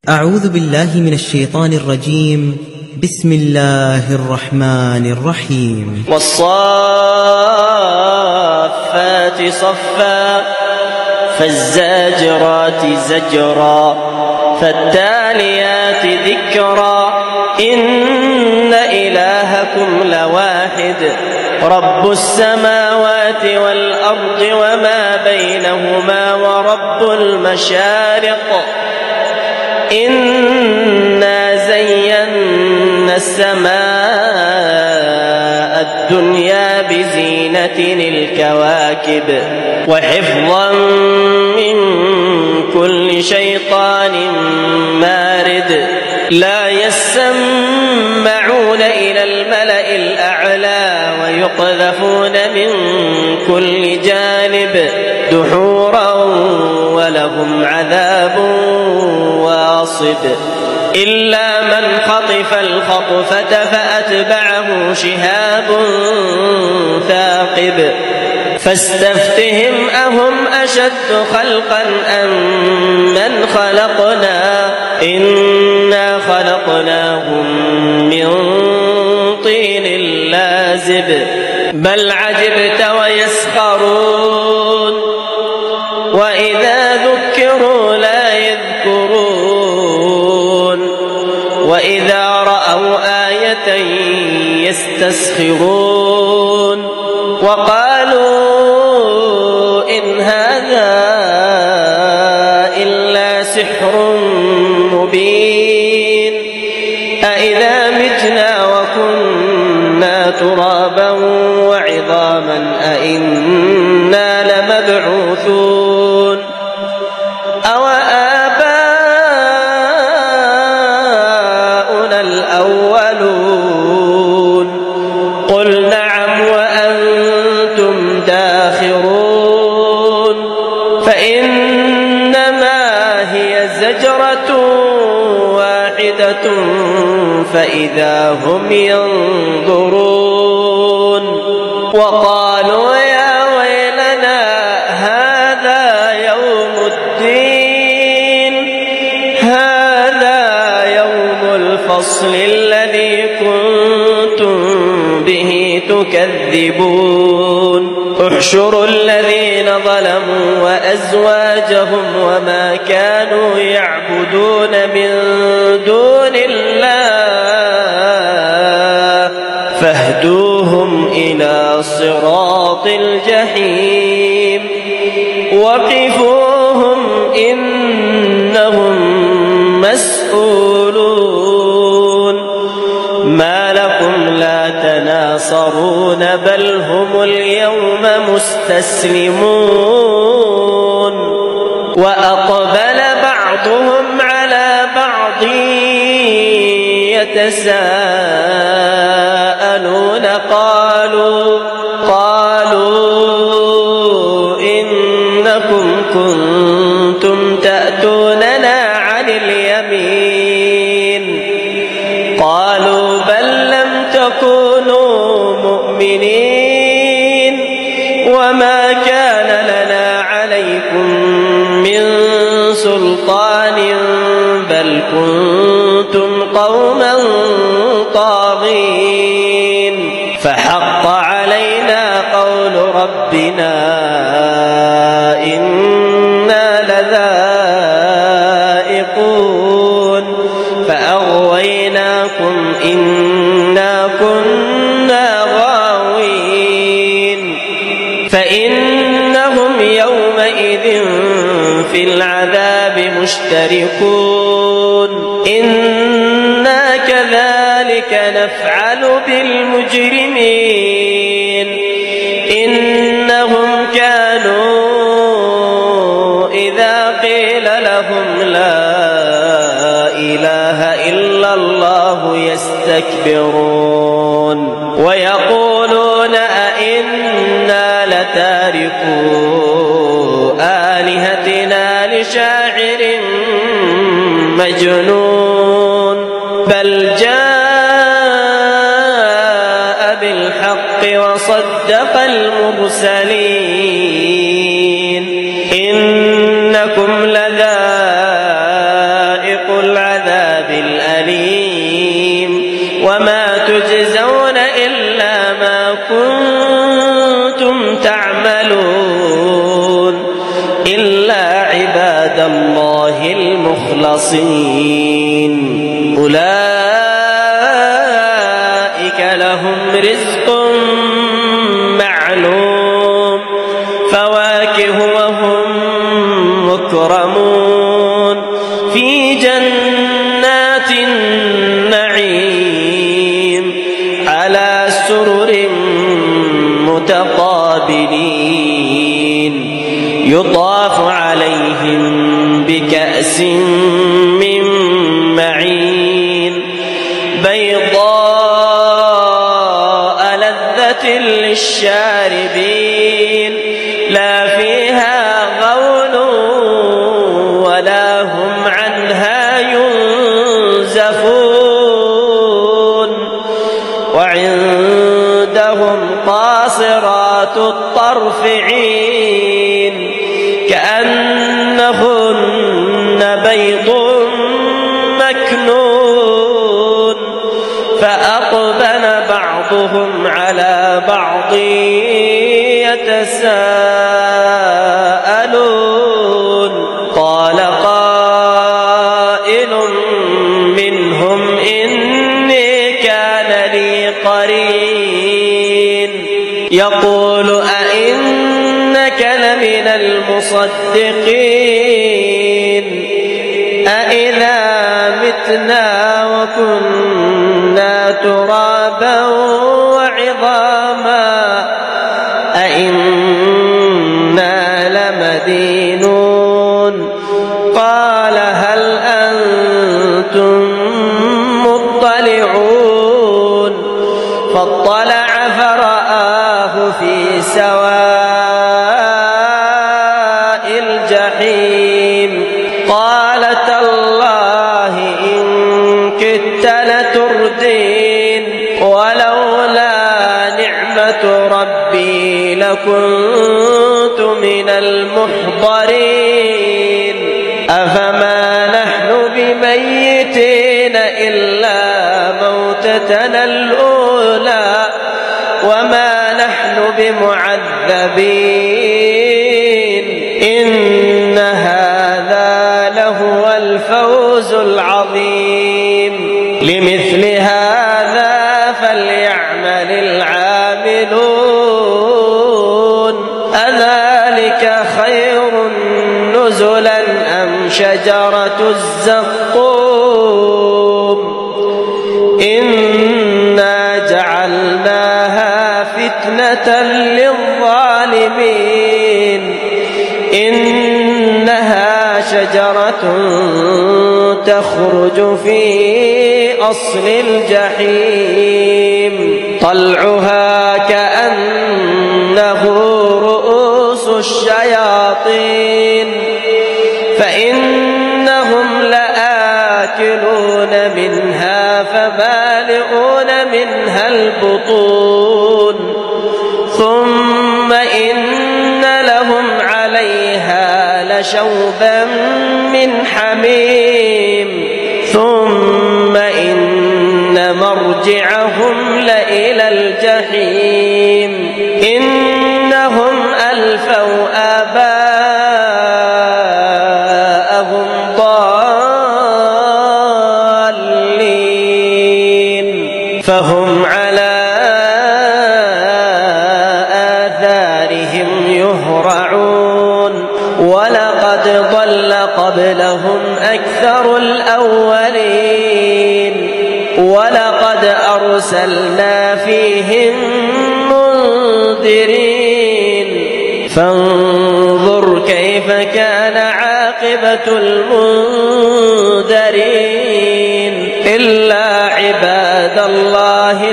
أعوذ بالله من الشيطان الرجيم. بسم الله الرحمن الرحيم. والصافات صفا فالزاجرات زجرا فالتاليات ذكرا إن إلهكم لواحد رب السماوات والأرض وما بينهما ورب المشارق إنا زينا السماء الدنيا بزينة الكواكب وحفظا من كل شيطان مارد لا يسمعون إلى الملأ الأعلى ويقذفون من كل جانب دحورا ولهم عذاب واصب إلا من خطف الخطفة فأتبعه شهاب ثاقب فاستفتهم أهم أشد خلقا أم من خلقنا إنا خلقناهم من طين لازب بل عجبت ويسخرون وإذا ذكروا لا يذكرون وإذا رأوا آية يستسخرون وقالوا إن هذا إلا سحر مبين أإذا متنا وكنا ترابا وعظاما أإنا لمبعوثون أوآباؤنا الأولون قل نعم وأنتم داخرون فإنما هي زجرة واحدة فإذا هم ينظرون وقالوا يا ويلنا هذا يوم الدين هذا يوم الفصل الذي كنتم به تكذبون احشروا الذين ظلموا وأزواجهم وما كانوا يعبدون من دون الله فاهدوهم إلى صراط الجحيم وقفوهم إنهم مسؤولون ما لكم لا تناصرون بل هم اليوم مستسلمون وأقبل بعضهم على بعض يتساءلون قالوا إنكم كنتم تأتوننا عن اليمين قالوا بل لم تكونوا مؤمنين وما كان لنا عليكم من سلطان بل كنتم قوما طاغين فحق علينا قول ربنا إنا لذائقون فأغويناكم إنا كنا غاوين فإنهم يومئذ في العذاب مشتركون إنا كذلك نفعل بالمجرمين إنهم كانوا إذا قيل لهم لا إله إلا الله يستكبرون ويقولون أئنا لتاركو آلهتنا لشاعر مجنون بل جاء بالحق وصدق المرسلين إنكم لذائقون فذاقوا العذاب الأليم وما تجزون إلا ما كنتم تعملون إلا عباد الله المخلصين أولئك لهم رزق معلوم فواكه وهم مكرمون في جنات النعيم على سرر متقابلين يطاف عليهم بكأس من معين بيضاء لذة للشاربين لا فيها غول ولا هم عنها ينزفون وعندهم قاصرات الطرف عين كأنهن بيض مكنون فأقبل بعضهم على بعض يتساءلون قال قائل منهم إني كان لي قرين يقول أئنك لمن المصدقين أإذا متنا وكنا ترابا وعظاما أئنا لمدينون قال هل أنتم مطلعون فاطلع فرآه في سواء الجحيم قال تالله إن كدت لتردين ولولا نعمة ربي لكنت من المحضرين أفما نحن بميتين إلا موتتنا الأولى وما نحن بمعذبين إن هذا لهو الفوز العظيم لمثل هذا فليعمل العاملون أذلك خير نزلا أم شجرة الزقوم إنا جعلناها فتنة للظالمين إنها شجرة تخرج في أصل الجحيم طلعها كأنه رؤوس الشياطين فإنهم لآكلون منها فمالئون منها البطون ثم إن لهم عليها لشوبا من حميم ثم إن مرجعهم لإلى الجحيم إنهم ألفوا آباءهم ضالين فهم على آثارهم يهرعون ولقد ضل قبلهم أكثر الأولين ولقد أرسلنا فيهم منذرين فانظر كيف كان عاقبة المنذرين إلا عباد الله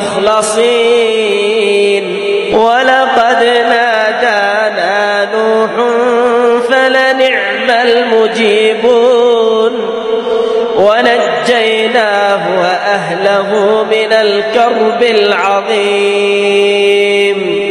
المخلصين ولقد نادانا نوح فلنعم المجيبون ونجيناه وأهله من الكرب العظيم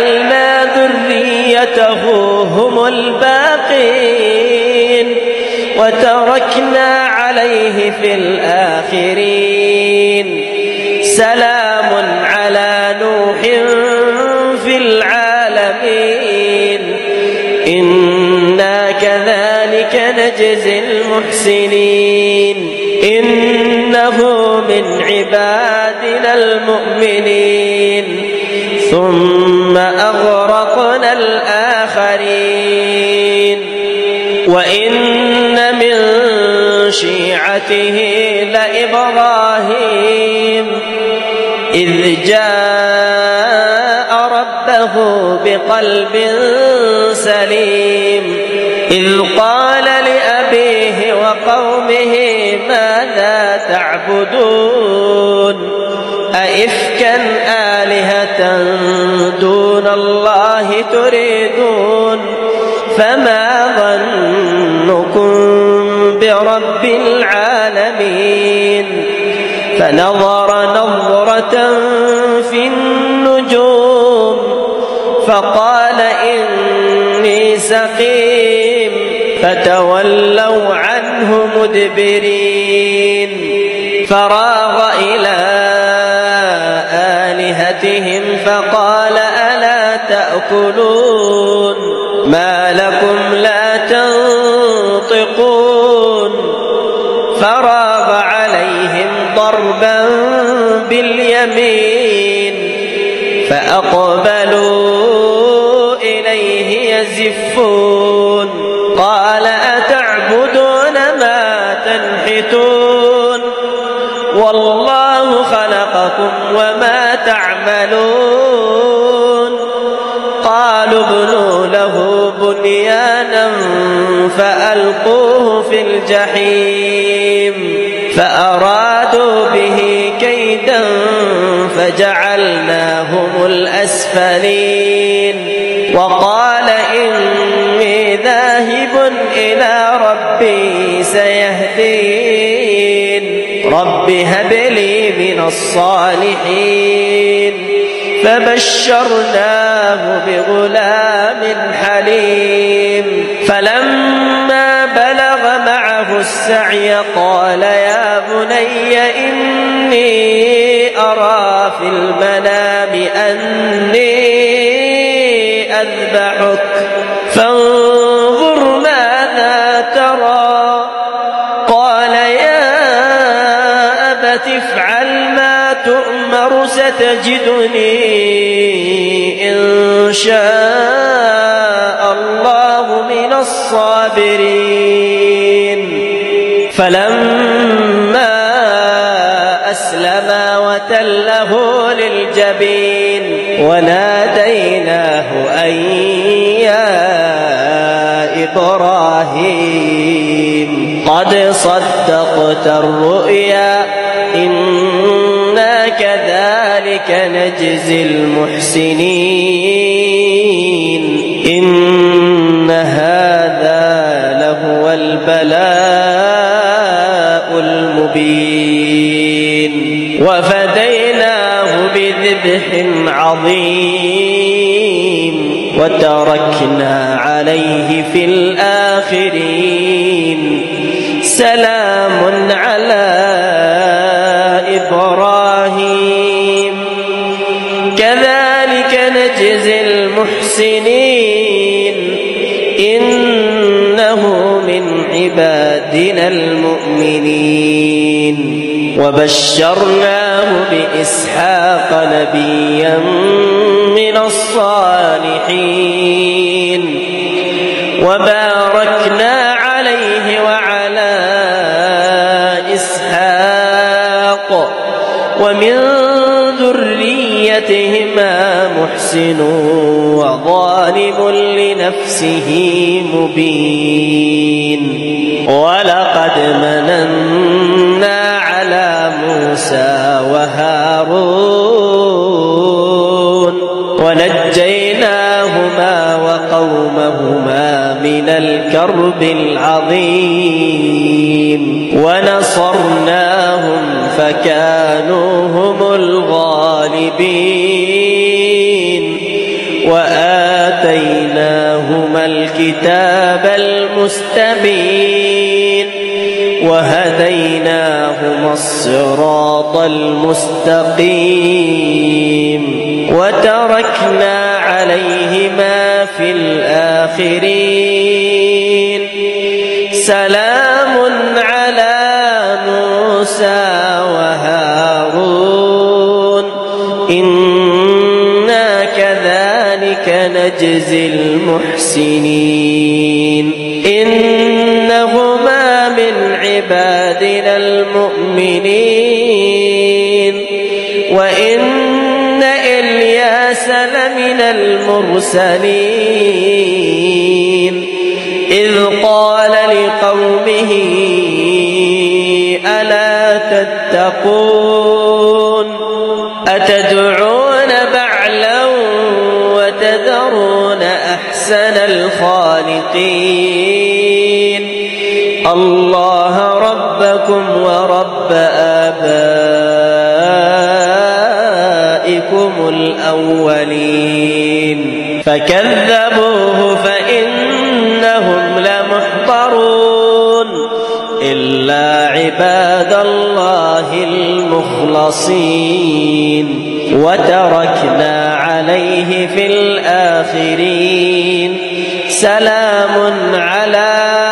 وجعلنا ذريته هم الباقين وتركنا عليه في الآخرين سلام على نوح في العالمين إنا كذلك نجزي المحسنين إنه من عبادنا المؤمنين ثم أغرقنا الآخرين وإن من شيعته لإبراهيم إذ جاء ربه بقلب سليم إذ قال لأبيه وقومه ماذا تعبدون أئفكا آلهة دون الله تريدون فما ظنكم برب العالمين فنظر نظرة في النجوم فقال إني سقيم فتولوا عنه مدبرين فراغ إلى آلهتهم فقال ألا تأكلون ما لكم لا تنطقون فراغ عليهم ضربا باليمين فأقبلوا إليه يزفون قال أتعبدون ما تنحتون والله خلقكم وما تعملون قالوا ابنوا له بنيانا فألقوه في الجحيم فأرادوا به كيدا فجعلناهم الأسفلين وقال إني ذاهب إلى ربي سيهدين رب هب لي من الصالحين فبشرناه بغلام حليم فلما بلغ معه السعي قال يا بني إني أرى في المنام أني أذبحك فانظر ماذا ترى قال يا أبت افعل ما تؤمر ستجدني إن شاء الله من الصابرين فلما أسلما وتله للجبين وناديناه أن يا إبراهيم قد صدقت الرؤيا إنا كذلك نجزي المحسنين إن هذا لهو البلاء المبين وفديناه بذبح عظيم وتركنا عليه في الآخرين سلام على إبراهيم كذلك نجزي المحسنين إنه من عبادنا المؤمنين وبشرناه بإسحاق نبيا من الصالحين وباركنا عليه وعلى إسحاق ومن ذريتهما محسن وظالم لنفسه مبين ولقد مننا على موسى وهارون ونجيناهما وقومهما من الكرب العظيم ونصرناهم فكانوا هم الغالبين وآتيناهما الكتاب المستبين وهديناهما الصراط المستقيم وتركنا عليهما في الآخرين سلام على موسى وهارون إنا كذلك نجزي المحسنين إنهما من عبادنا المؤمنين وإن إلياس لمن المرسلين إذ قال لقومه ألا تتقون أتدعون بعلا وتذرون أحسن الخالقين الله ربكم ورب آبائكم الأولين فكذبوه فإنهم لمحضرون إلا عباد الله المخلصين وتركنا عليه في الآخرين سلام على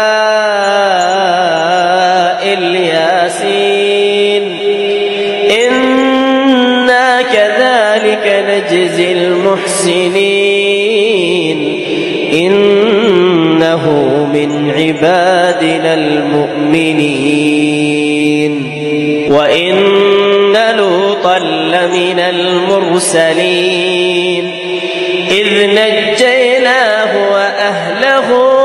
الياسين إنا كذلك نجزي المحسنين إنه من عبادنا المؤمنين وإن لوطا لمن المرسلين إذ نجيناه وأهله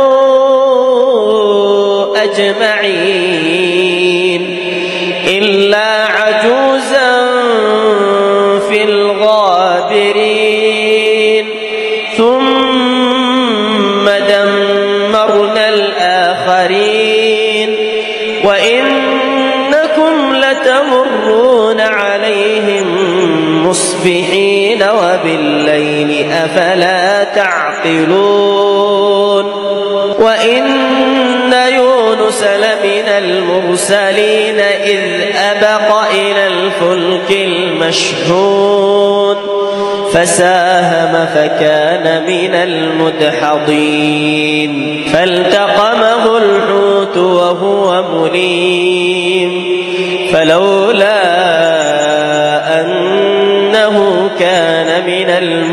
أجمعين إلا عجوزا في الغابرين ثم دمرنا الآخرين وإنكم لتمرون عليهم مصبحين وبالليل أفلا تعقلون وإن يونس لمن المرسلين إذ أبق إلى الفلك المشحون فساهم فكان من المدحضين فالتقمه الحوت وهو مليم فلولا أنه كان من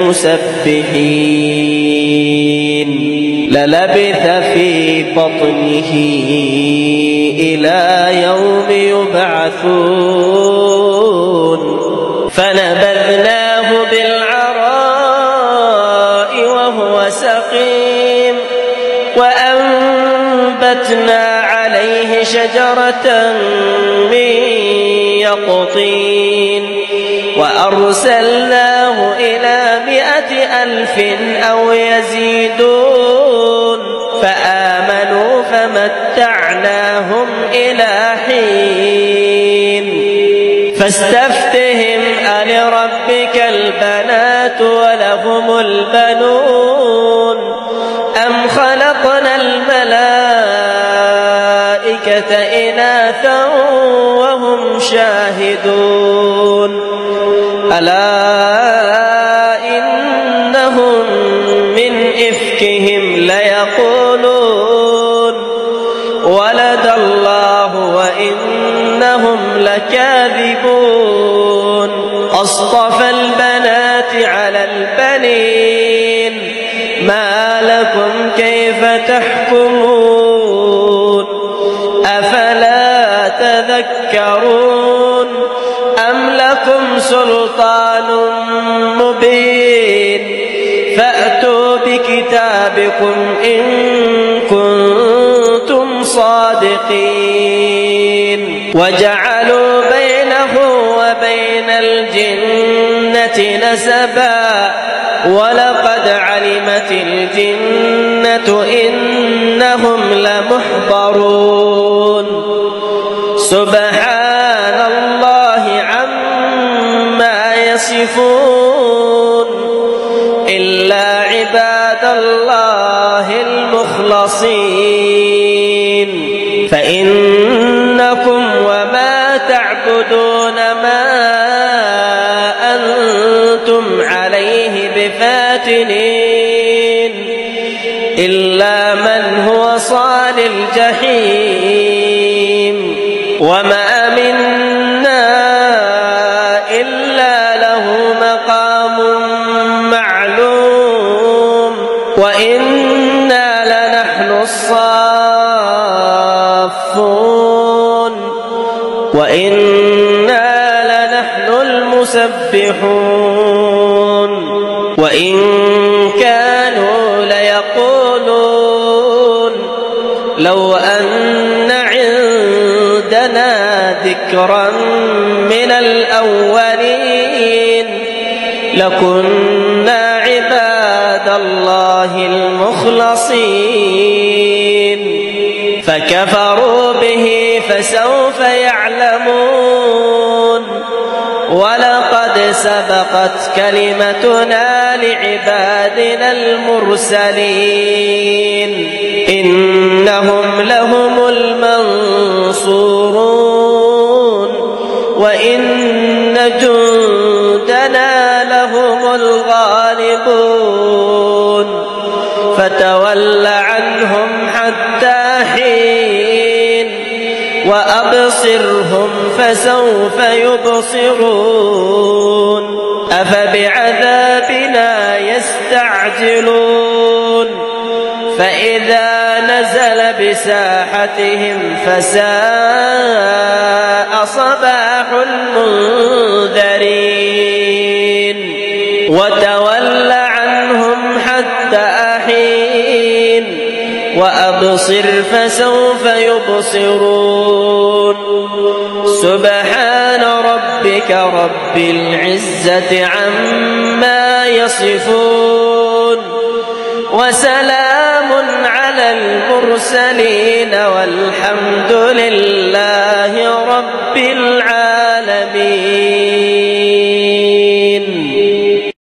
المسبحين للبث في بطنه إلى يوم يبعثون فنبذناه بالعراء وهو سقيم وأنبتنا عليه شجرة من يقطين وأرسلناه إلى 100,000 أو يزيدون فآمنوا فمتعناهم إلى حين فاستفتهم ألربك البنات ولهم البنون أم خلقنا الملائكة إناثا وهم شاهدون ألا إنهم من إفكهم ليقولون ولد الله وإنهم لكاذبون أصطفى البنات على البنين ما لكم كيف تحكمون أفلا تذكرون أم لكم سلطان مبين فأتوا بكتابكم إن كنتم صادقين وجعلوا بينه وبين الجنة نسبا ولقد علمت الجنة إنهم لمحضرون سبحان الله عما يصفون إلا عباد الله المخلصين فإنكم وما تعبدون ما أنتم عليه بفاتنين إلا من هو صال الجحيم وما منا إلا له مقام معلوم وإنا لنحن الصافون وإنا لنحن المسبحون وإن كانوا ليقولون لو أن عندنا ذكرا من الأولين لكنا عباد الله المخلصين فكفروا به فسوف يعلمون ولقد سبقت كلمتنا لعبادنا المرسلين إنهم لهم المنصورون وإن جندنا لهم الغالبون فتول عنهم حتى حين وأبصرهم فسوف يبصرون أفبعذابنا يستعجلون فإذا نزل بساحتهم فساء صباح المنذرين وتول عنهم حتى حين وأبصر فسوف يبصرون سبحان ربك رب العزة عما يصفون وسلام على المرسلين والحمد لله رب العالمين.